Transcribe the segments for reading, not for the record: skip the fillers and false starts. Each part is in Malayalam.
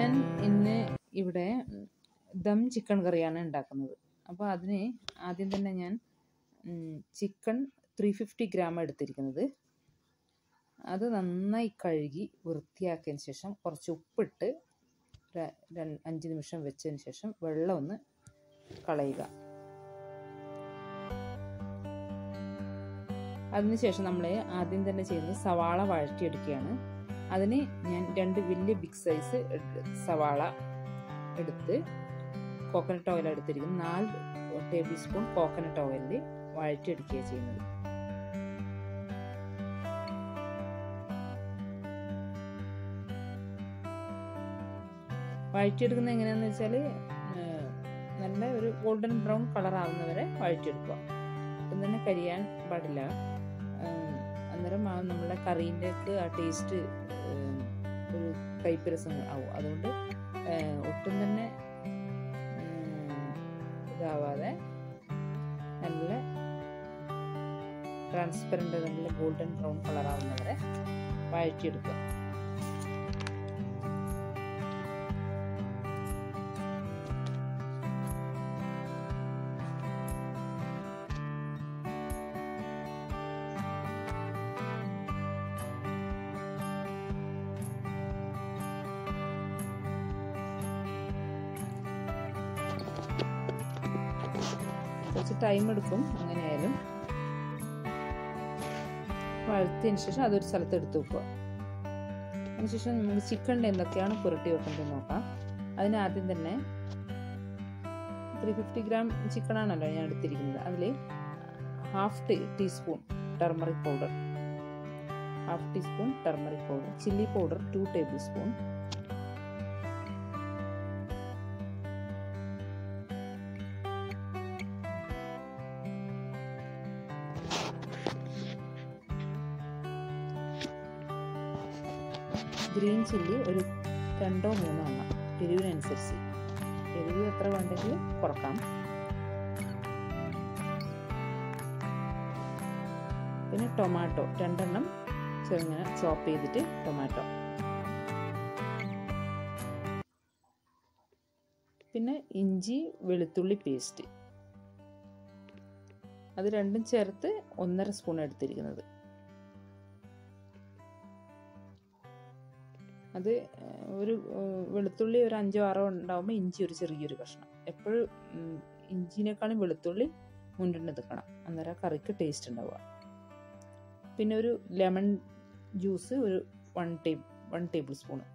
ഞാൻ ഇന്ന് ഇവിടെ ദം ചിക്കൻ കറിയാണ് ഉണ്ടാക്കുന്നത്. അപ്പോൾ അതിന് ആദ്യം തന്നെ ഞാൻ ചിക്കൻ 350 ഗ്രാം എടുത്തിരിക്കുന്നത്. അത് നന്നായി കഴുകി വൃത്തിയാക്കിയതിന് ശേഷം കുറച്ച് ഉപ്പിട്ട് 5 നിമിഷം വെച്ചതിന് ശേഷം വെള്ളം ഒന്ന് കളയുക. അതിനുശേഷം നമ്മൾ ആദ്യം തന്നെ ചെയ്യുന്നത് സവാള വഴറ്റിയെടുക്കുകയാണ്. അതിന് ഞാൻ 2 വലിയ ബിഗ് സൈസ് സവാള എടുത്ത് കോക്കനട്ട് ഓയിൽ എടുത്തിരിക്കുന്നു. 4 ടേബിൾ സ്പൂൺ കോക്കനട്ട് ഓയിലിൽ വഴറ്റിയെടുക്കുകയാണ് ചെയ്യുന്നത്. വഴറ്റിയെടുക്കുന്നത് എങ്ങനെയാണെന്ന് വെച്ചാൽ നല്ല ഒരു ഗോൾഡൻ ബ്രൗൺ കളർ ആവുന്നവരെ വഴറ്റിയെടുക്കുക. ഒട്ടും തന്നെ കരിയാൻ പാടില്ല. അന്നേരം നമ്മളെ കറീൻ്റെക്ക് ആ ടേസ്റ്റ് ഒരു കയ്പ്പ് രസം ആവും. അതുകൊണ്ട് ഒട്ടും തന്നെ ഇതാവാതെ നല്ല ട്രാൻസ്പെറൻറ്റ് നല്ല ഗോൾഡൻ ബ്രൗൺ കളർ ആവുന്നവരെ വഴറ്റിയെടുക്കുക. കുറച്ച് ടൈം എടുക്കും. അങ്ങനെയായാലും വഴറ്റിയതിന് ശേഷം അതൊരു സ്ഥലത്ത് എടുത്ത് വെക്കുക. അതിനുശേഷം നമുക്ക് ചിക്കനിൽ എന്തൊക്കെയാണ് പുരട്ടി വെക്കുന്നത് നോക്കാം. അതിന് ആദ്യം തന്നെ 350 ഗ്രാം ചിക്കനാണല്ലോ ഞാൻ എടുത്തിരിക്കുന്നത്. അതിൽ half teaspoon turmeric powder, chilli powder 2 tablespoon, green chilli ഒരു 2 3 എണ്ണം, എരിവിനനുസരിച്ച്. എരിവ് എത്ര വേണ്ടെങ്കിൽ കുറക്കാം. പിന്നെ ടൊമാറ്റോ 2 എണ്ണം ചെറുങ്ങനെ ചോപ്പ് ചെയ്തിട്ട് ടൊമാറ്റോ. പിന്നെ ഇഞ്ചി വെളുത്തുള്ളി പേസ്റ്റ്, അത് രണ്ടും ചേർത്ത് 1.5 സ്പൂൺ എടുത്തിരിക്കുന്നത്. അത് ഒരു വെളുത്തുള്ളി ഒരു 5 6 ഉണ്ടാകുമ്പോൾ ഇഞ്ചി ഒരു ചെറിയൊരു കഷ്ണം. എപ്പോഴും ഇഞ്ചിനേക്കാളും വെളുത്തുള്ളി മുന്നിട്ട് നിൽക്കണം, അന്നേരം കറിക്ക് ടേസ്റ്റ് ഉണ്ടാവുക. പിന്നെ ഒരു ലെമൺ ജ്യൂസ് ഒരു 1 ടേബിൾ സ്പൂണ്.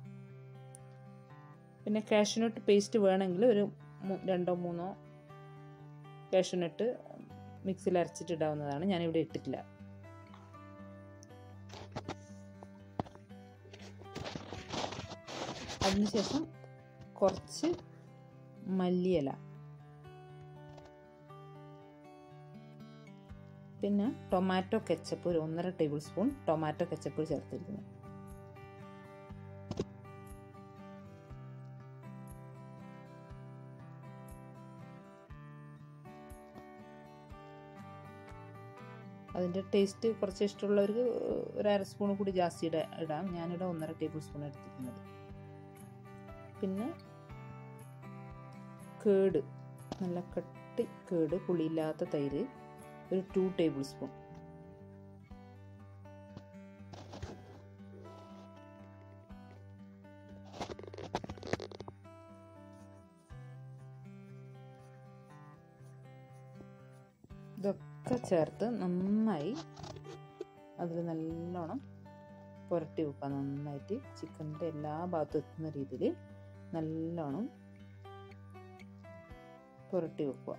പിന്നെ കാഷ്യൂനട്ട് പേസ്റ്റ് വേണമെങ്കിൽ ഒരു 2 3 കാഷ്യൂനട്ട് മിക്സിയിൽ അരച്ചിട്ട് ഇടാവുന്നതാണ്. ഞാനിവിടെ ഇട്ടിട്ടില്ല. അതിനുശേഷം കുറച്ച് മല്ലിയില, പിന്നെ ടൊമാറ്റോ കെച്ചപ്പ് ഒരു 1.5 ടേബിൾ സ്പൂൺ ടൊമാറ്റോ കെച്ചപ്പ് ചേർത്തിരിക്കുന്നു. അതിൻ്റെ ടേസ്റ്റ് കുറച്ച് ഇഷ്ടമുള്ളവർക്ക് ഒരു 1/2 സ്പൂൺ കൂടി ജാസ്തി ഇടാം. ഞാനിവിടെ 1.5 ടേബിൾ സ്പൂൺ എടുത്തിരിക്കുന്നത്. പിന്നെ കേട്, നല്ല കട്ടി കേട്, പുളിയില്ലാത്ത തൈര് ഒരു 2 ടേബിൾ സ്പൂൺ. ഇതൊക്കെ ചേർത്ത് നന്നായി അതിൽ നല്ലോണം പുരട്ടി വെക്കുക. നന്നായിട്ട് ചിക്കൻ്റെ എല്ലാ ഭാഗത്തും എത്തുന്ന രീതിയിൽ നല്ലോണം പുരട്ടി വെക്കുക.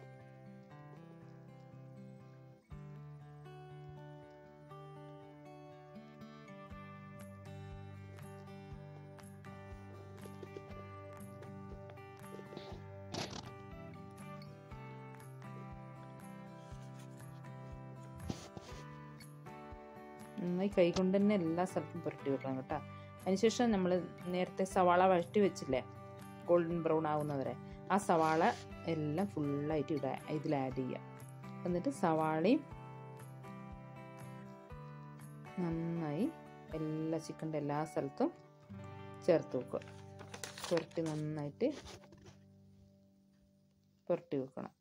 നന്നായി കൈകൊണ്ട് തന്നെ എല്ലാ സ്ഥലത്തും പുരട്ടി വെക്കണം കേട്ടോ. അതിനുശേഷം നമ്മൾ നേരത്തെ സവാള വഴറ്റി വെച്ചില്ലേ, ഗോൾഡൻ ബ്രൗൺ ആവുന്നവരെ, ആ സവാള എല്ലാം ഫുള്ളായിട്ട് ഇതിൽ ആഡ് ചെയ്യുക. എന്നിട്ട് സവാളയും നന്നായി എല്ലാ ചിക്കൻ്റെ എല്ലാ സ്ഥലത്തും ചേർത്ത് വെക്കുക. പുരട്ടി നന്നായിട്ട് പുരട്ടി വെക്കണം.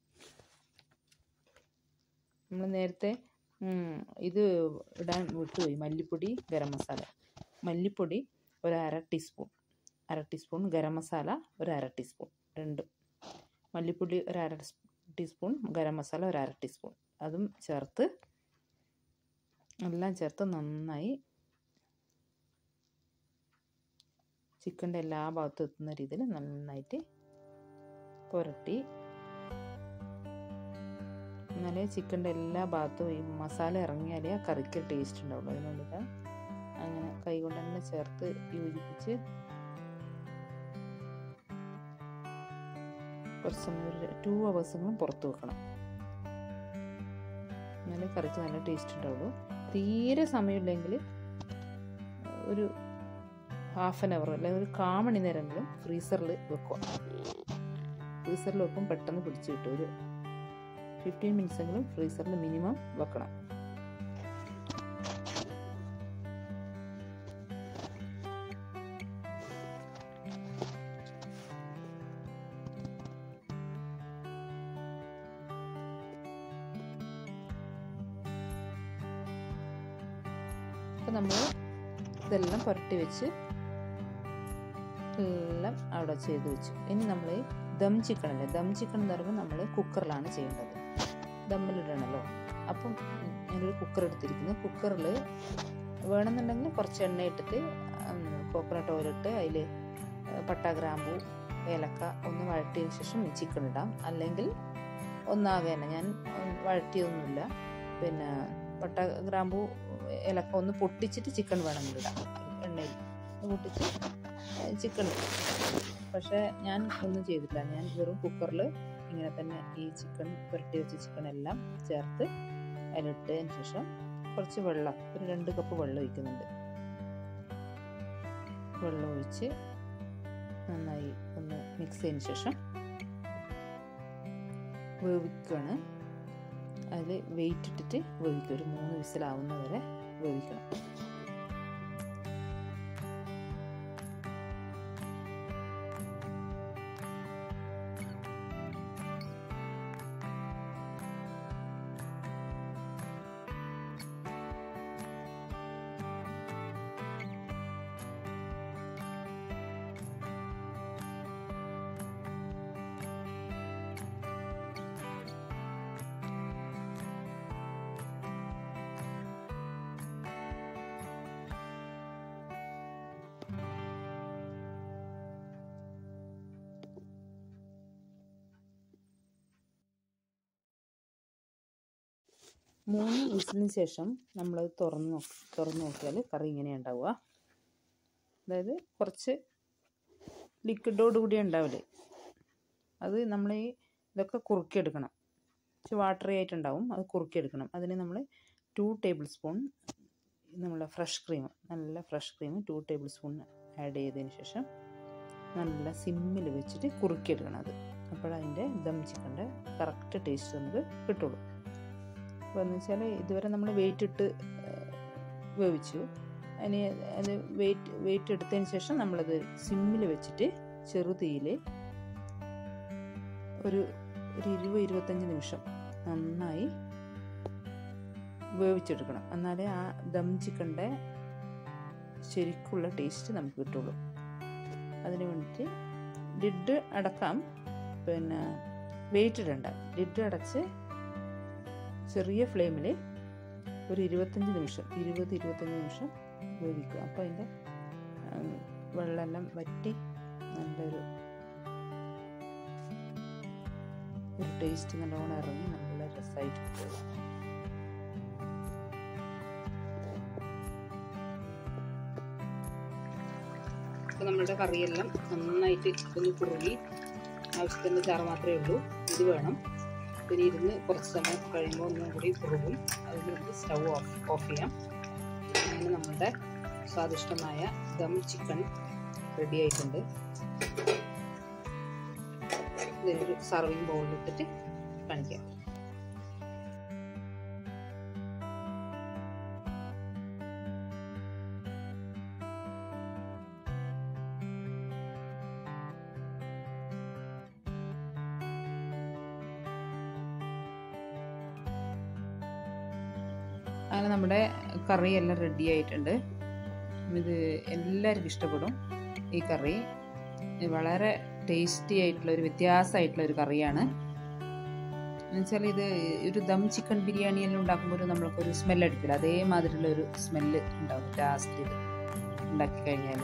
നമ്മൾ നേരത്തെ ഇത് ഇടാൻ വിട്ടുപോയി, മല്ലിപ്പൊടി, ഗരം മസാല. മല്ലിപ്പൊടി ഒരു അര ടീസ്പൂൺ, ഗരം മസാല ഒരു അര ടീസ്പൂൺ, രണ്ടും. മല്ലിപ്പൊടി ഒരു അര ടീസ്പൂൺ, ഗരം മസാല ഒരു അര ടീസ്പൂൺ, അതും ചേർത്ത് എല്ലാം ചേർത്ത് നന്നായി ചിക്കൻ്റെ എല്ലാ ഭാഗത്തും എത്തുന്ന രീതിയിൽ നന്നായിട്ട് പുരട്ടി. എന്നാലേ ചിക്കൻ്റെ എല്ലാ ഭാഗത്തും ഈ മസാല ഇറങ്ങിയാലേ ആ കറിക്ക് ടേസ്റ്റ് ഉണ്ടാവുള്ളൂ. അതിനുള്ളിൽ അങ്ങനെ കൈകൊണ്ട് തന്നെ ചേർത്ത് യോജിപ്പിച്ച് കുറച്ച് സമയം, ഒരു 2 hours പുറത്ത് വെക്കണം. എന്നാലേ കറിക്ക് നല്ല ടേസ്റ്റ് ഉണ്ടാവുള്ളൂ. തീരെ സമയമില്ലെങ്കിൽ ഒരു 1/2 hour അല്ലെങ്കിൽ ഒരു 1/4 മണിനേരമെങ്കിലും ഫ്രീസറിൽ വെക്കുക. ഫ്രീസറിൽ വെക്കും പെട്ടെന്ന് പിടിച്ച് കിട്ടും. ഒരു 15 minutes എങ്കിലും ഫ്രീസറിൽ മിനിമം വെക്കണം. അപ്പോൾ നമ്മൾ ഇതെല്ലാം പുരട്ടി വെച്ച് എല്ലാം അവിടെ ചെയ്ത് വെച്ചു. ഇനി നമ്മൾ ദം ചിക്കൻ അല്ലേ, ദം ചിക്കൻ എന്ന് പറയുമ്പോൾ നമ്മൾ കുക്കറിലാണ് ചെയ്യേണ്ടത്, ദമ്മിലിടണമല്ലോ. അപ്പം ഞാനൊരു കുക്കർ എടുത്തിരിക്കുന്നു. കുക്കറിൽ വേണമെന്നുണ്ടെങ്കിൽ കുറച്ച് എണ്ണ ഇട്ടിട്ട് കോക്കനട്ട് ഓയിലിട്ട് അതിൽ പട്ട, ഗ്രാമ്പൂ, ഏലക്ക ഒന്ന് വഴറ്റിയതിന് ശേഷം ചിക്കൻ ഇടാം. അല്ലെങ്കിൽ ഒന്നാകെ തന്നെ, ഞാൻ വഴറ്റിയൊന്നുമില്ല. പിന്നെ പട്ട, ഗ്രാമ്പൂ, ഏലക്ക ഒന്ന് പൊട്ടിച്ചിട്ട് ചിക്കൻ വേണമെങ്കിൽ ഇടാം. എണ്ണയിൽ പൊട്ടിച്ച് ചിക്കൻ ഇടും. പക്ഷേ ഞാൻ ഒന്നും ചെയ്തിട്ടില്ല. ഞാൻ വെറും കുക്കറിൽ ഇങ്ങനെ തന്നെ ഈ ചിക്കൻ പുരട്ടി വെച്ച ചിക്കൻ എല്ലാം ചേർത്ത് അതിലിട്ടതിന് ശേഷം കുറച്ച് വെള്ളം, ഒരു 2 കപ്പ് വെള്ളം ഒഴിക്കുന്നുണ്ട്. വെള്ളം ഒഴിച്ച് നന്നായി ഒന്ന് മിക്സ് ചെയ്തതിന് ശേഷം വേവിക്കുകയാണ്. അതിൽ വെയിറ്റ് ഇട്ടിട്ട് വേവിക്കുക. ഒരു 3 വിസിലാവുന്ന വരെ വേവിക്കണം. മൂന്ന് വിസിലിന് ശേഷം നമ്മളത് തുറന്ന് നോക്കിയാൽ കറി ഇങ്ങനെ ഉണ്ടാവുക. അതായത് കുറച്ച് ലിക്വിഡോട് കൂടി ഉണ്ടാവില്ലേ, അത് നമ്മൾ ഇതൊക്കെ കുറുക്കിയെടുക്കണം. കുറച്ച് വാട്ടറി ആയിട്ടുണ്ടാവും, അത് കുറുക്കിയെടുക്കണം. അതിന് നമ്മൾ 2 tablespoon നമ്മളെ ഫ്രഷ് ക്രീം, നല്ല ഫ്രഷ് ക്രീം 2 tablespoon ആഡ് ചെയ്തതിന് ശേഷം നല്ല സിമ്മിൽ വെച്ചിട്ട് കുറുക്കിയെടുക്കണം. അത് അപ്പോഴതിൻ്റെ ദം ചിക്കൻ്റെ കറക്റ്റ് ടേസ്റ്റ് നമുക്ക് കിട്ടുള്ളൂ. അപ്പോൾ എന്ന് വെച്ചാൽ ഇതുവരെ നമ്മൾ വെയിറ്റ് ഇട്ട് വേവിച്ചു. അതിന് അത് വെയിറ്റ് എടുത്തതിന് ശേഷം നമ്മളത് സിമ്മിൽ വെച്ചിട്ട് ചെറുതീയിൽ ഒരു 20-25 നിമിഷം നന്നായി വേവിച്ചെടുക്കണം. എന്നാലേ ആ ദം ചിക്കൻ്റെ ശരിക്കുള്ള ടേസ്റ്റ് നമുക്ക് കിട്ടുള്ളൂ. അതിന് വേണ്ടിയിട്ട് ലിഡ് അടക്കാം, പിന്നെ വെയിറ്റ് ഇടണ്ട. ലിഡ് അടച്ച് ചെറിയ ഫ്ലെയിമിൽ ഒരു 20-25 നിമിഷം വേവിക്കുക. അപ്പോൾ അതിൻ്റെ വെള്ളമെല്ലാം വറ്റി നല്ലൊരു ടേസ്റ്റ് നല്ലോണം ഇറങ്ങി നല്ല രസമായിട്ട് കിട്ടും. അപ്പോൾ നമ്മളുടെ കറിയെല്ലാം നന്നായിട്ട് ഒന്ന് കുറുകി, ആവശ്യത്തിന് ചാറ് മാത്രമേ ഉള്ളൂ. ഇത് വേണം. പിന്നെ ഇരുന്ന് കുറച്ച് സമയം കഴിയുമ്പോൾ ഒന്നും കൂടി കുറുകും. അതിൽ നമുക്ക് സ്റ്റൗ ഓഫ് ചെയ്യാം. അങ്ങനെ നമ്മളുടെ സ്വാദിഷ്ടമായ ദം ചിക്കൻ റെഡി ആയിട്ടുണ്ട്. ഇതിനൊരു സർവിങ് ബൗളിലിട്ടിട്ട് കാണിക്കാം. അങ്ങനെ നമ്മുടെ കറി എല്ലാം റെഡി ആയിട്ടുണ്ട്. ഇത് എല്ലാവർക്കും ഇഷ്ടപ്പെടും ഈ കറി. വളരെ ടേസ്റ്റി ആയിട്ടുള്ള ഒരു വ്യത്യാസമായിട്ടുള്ള ഒരു കറിയാണ്. എന്നുവെച്ചാൽ ഇത് ഒരു ദം ചിക്കൻ ബിരിയാണി എല്ലാം ഉണ്ടാക്കുമ്പോൾ നമ്മൾക്കൊരു സ്മെല്ലടിക്കില്ല, അതേമാതിരിയുള്ള ഒരു സ്മെല്ല് ഉണ്ടാവും ലാസ്റ്റ് ഇത് ഉണ്ടാക്കി കഴിഞ്ഞാൽ.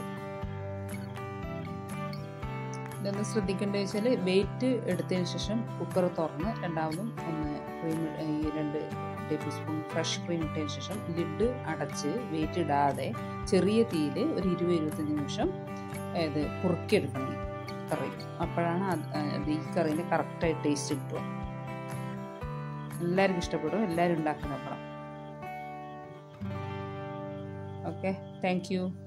ഇതൊന്ന് ശ്രദ്ധിക്കേണ്ടത് വെച്ചാൽ വെയിറ്റ് എടുത്തതിന് ശേഷം കുക്കർ തുറന്ന് രണ്ടാമതും ഒന്ന് ഈ 2 ടേബിൾ സ്പൂൺ ഫ്രഷ് ക്രീം ഇട്ടതിന് ശേഷം ലിഡ് അടച്ച് വെയിറ്റ് ഇടാതെ ചെറിയ തീയിൽ ഒരു 20-25 നിമിഷം ഇത് കുറുക്കിയെടുക്കണം ഈ കറി. അപ്പോഴാണ് ഈ കറീൻ്റെ കറക്റ്റായിട്ട് ടേസ്റ്റ് കിട്ടുക. എല്ലാവർക്കും ഇഷ്ടപ്പെടും. എല്ലാവരും ഉണ്ടാക്കി നോക്കണം. Okay, thank U.